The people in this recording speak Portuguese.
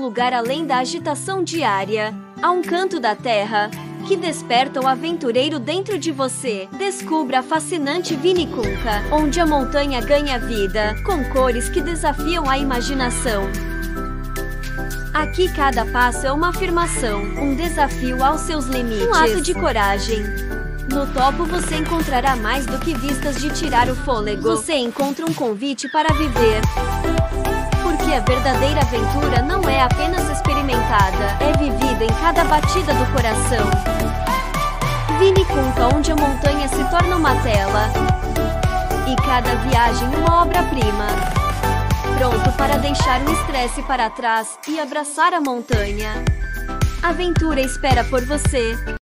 lugar além da agitação diária. Há um canto da terra que desperta o aventureiro dentro de você. Descubra a fascinante Vinicunca, onde a montanha ganha vida, com cores que desafiam a imaginação. Aqui cada passo é uma afirmação, um desafio aos seus limites, um ato de coragem. No topo você encontrará mais do que vistas de tirar o fôlego. Você encontra um convite para viver. Porque a verdadeira aventura não é apenas experimentada, é vivida em cada batida do coração. Vinicunca, onde a montanha se torna uma tela e cada viagem uma obra-prima. Pronto para deixar o estresse para trás e abraçar a montanha. A aventura espera por você.